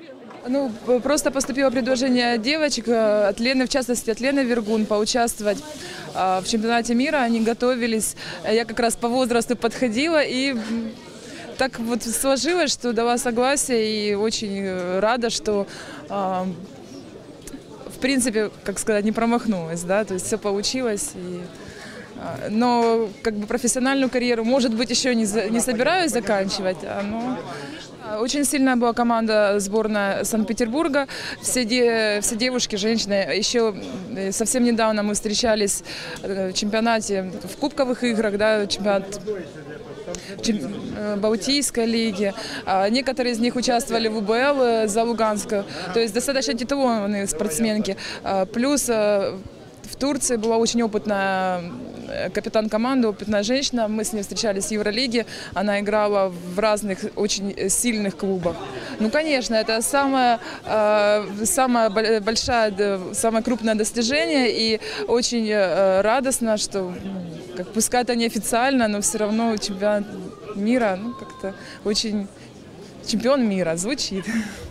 Ну, просто поступило предложение от девочек, от Лены, в частности, от Лены Вергун, поучаствовать в чемпионате мира. Они готовились, я как раз по возрасту подходила, и так вот сложилось, что дала согласие, и очень рада, что, в принципе, как сказать, не промахнулась, да, то есть все получилось. Но как бы профессиональную карьеру, может быть, еще не собираюсь заканчивать, но очень сильная была команда сборная Санкт-Петербурга. Все девушки, женщины. Еще совсем недавно мы встречались в чемпионате, в кубковых играх, да, чемпионат Балтийской лиги. Некоторые из них участвовали в УБЛ за Луганска. То есть достаточно титулованные спортсменки. Плюс в Турции была очень опытная капитан команды, опытная женщина. Мы с ней встречались в Евролиге. Она играла в разных очень сильных клубах. Ну, конечно, это самое большое, самое крупное достижение. И очень радостно, что, пускай это неофициально, но все равно чемпион мира, ну, как-то очень чемпион мира звучит.